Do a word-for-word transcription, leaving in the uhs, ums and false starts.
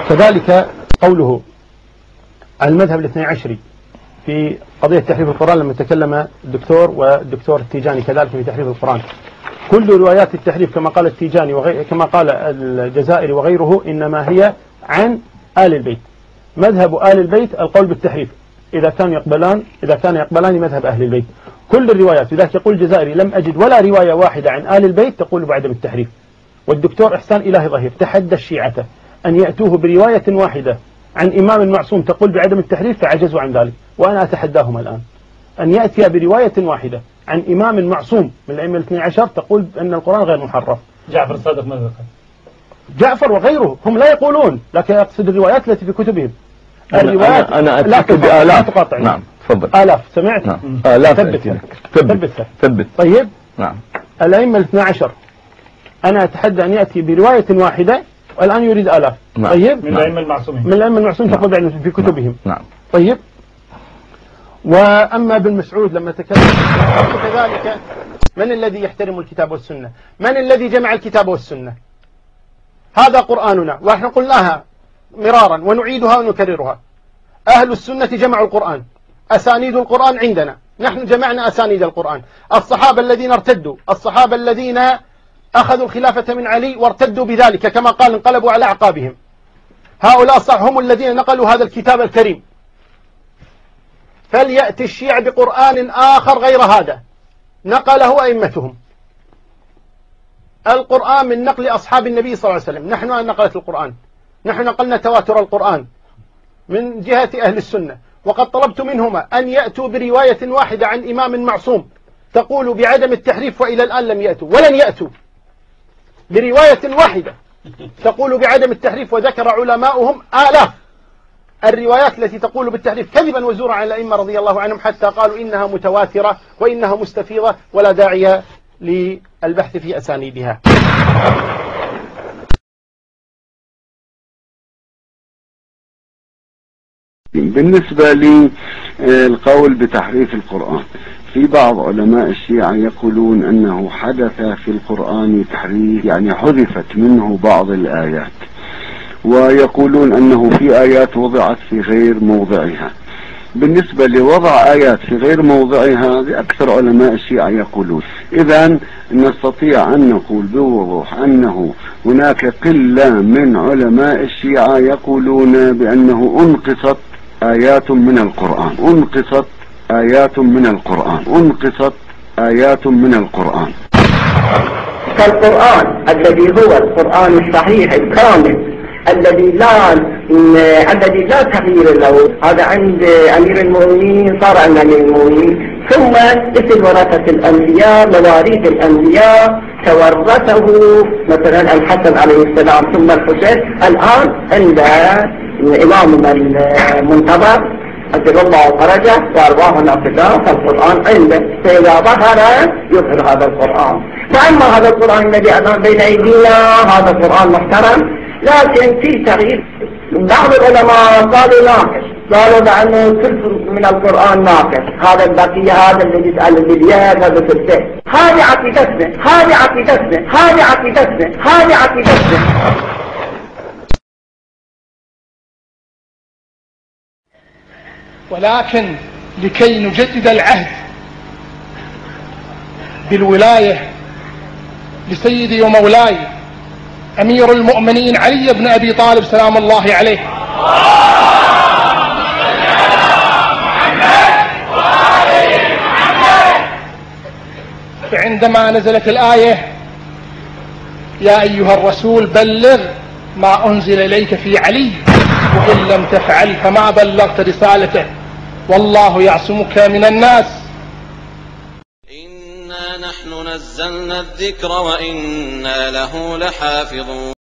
كذلك قوله المذهب الاثني عشري في قضية تحريف القرآن لما تكلم الدكتور والدكتور التيجاني كذلك في تحريف القرآن، كل روايات التحريف كما قال التيجاني وغير كما قال الجزائري وغيره إنما هي عن آل البيت. مذهب آل البيت القول بالتحريف إذا كانوا يقبلان إذا كان يقبلان مذهب أهل البيت. كل الروايات، لذلك يقول الجزائري لم أجد ولا رواية واحدة عن آل البيت تقول بعدم التحريف. والدكتور إحسان إلهي ظهير تحدى الشيعة أن يأتوه برواية واحدة عن إمام معصوم تقول بعدم التحريف فعجزوا عن ذلك، وأنا أتحداهم الآن أن يأتي برواية واحدة عن إمام معصوم من الأئمة الاثني عشر تقول أن القرآن غير محرف. جعفر الصادق ماذا قال؟ جعفر وغيره هم لا يقولون، لكن يقصد الروايات التي في كتبهم. الروايات أنا, أنا أتأكد بآلاف. تقاطعني. نعم تفضل. آلاف سمعت؟ نعم آلاف. ثبت ثبت ثبت. طيب. نعم. الأئمة الاثني عشر أنا أتحدى أن يأتي برواية واحدة والآن يريد آلاف. نعم. طيب. من الأئمة المعصومين. من الأئمة المعصومين تقول بعد في كتبهم. نعم. طيب. وأما بن مسعود لما تكلم كذلك، من الذي يحترم الكتاب والسنة؟ من الذي جمع الكتاب والسنة؟ هذا قرآننا، ونحن قلناها مرارا ونعيدها ونكررها. أهل السنة جمعوا القرآن، أسانيد القرآن عندنا، نحن جمعنا أسانيد القرآن. الصحابة الذين ارتدوا، الصحابة الذين أخذوا الخلافة من علي وارتدوا بذلك كما قال انقلبوا على أعقابهم، هؤلاء صح هم الذين نقلوا هذا الكتاب الكريم. فليأتي الشيعة بقرآن آخر غير هذا نقله أئمتهم. القرآن من نقل أصحاب النبي صلى الله عليه وسلم، نحن أن نقلت القرآن، نحن نقلنا تواتر القرآن من جهة أهل السنة. وقد طلبت منهما أن يأتوا برواية واحدة عن إمام معصوم تقول بعدم التحريف، وإلى الآن لم يأتوا ولن يأتوا برواية واحدة تقول بعدم التحريف. وذكر علماؤهم آلاف الروايات التي تقول بالتحريف كذبا وزورا على الأئمة رضي الله عنهم، حتى قالوا إنها متواترة وإنها مستفيضة ولا داعي للبحث في أسانيدها. بالنسبة للقول بتحريف القرآن، في بعض علماء الشيعة يقولون أنه حدث في القرآن تحريف، يعني حذفت منه بعض الآيات، ويقولون أنه في آيات وضعت في غير موضعها. بالنسبة لوضع آيات في غير موضعها أكثر علماء الشيعة يقولون، إذن نستطيع أن نقول بوضوح أنه هناك قلة من علماء الشيعة يقولون بأنه انقصت آيات من القرآن، انقصت آيات من القرآن، انقصت آيات من القرآن. فالقرآن الذي هو القرآن الصحيح الكامل الذي لا الذي لا تغيير له، هذا عند أمير المؤمنين صار عند أمير المؤمنين، ثم مثل ورثة الأنبياء مواريث الأنبياء تورثه مثلا الحسن عليه السلام ثم الحسين. الآن عند إمامنا المنتظر أجل الله فرجه وأرواحنا فداه، فالقرآن عنده، فإذا ظهر يظهر هذا القرآن. فأما هذا القرآن الذي الآن بين أيدينا هذا القرآن محترم، لكن في تغيير. بعض العلماء قالوا ناقص، قالوا بأنه ثلث من القرآن ناقص، هذا البقية هذا اللي يسأل البليات هذا ثلثه. هذه عقيدتنا، هذه عقيدتنا، هذه عقيدتنا، هذه عقيدتنا. ولكن لكي نجدد العهد بالولاية لسيدي ومولاي أمير المؤمنين علي بن أبي طالب سلام الله عليه، فعندما نزلت الآية يا أيها الرسول بلغ ما أنزل إليك في علي وإن لم تفعل فما بلغت رسالته والله يعصمك من الناس. إنا نحن نزلنا الذكر وإنا له لحافظون.